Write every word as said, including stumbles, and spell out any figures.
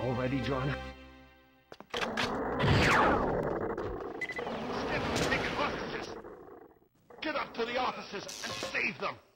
Already drawn. Skip, taking hostages! Get up to the offices and save them!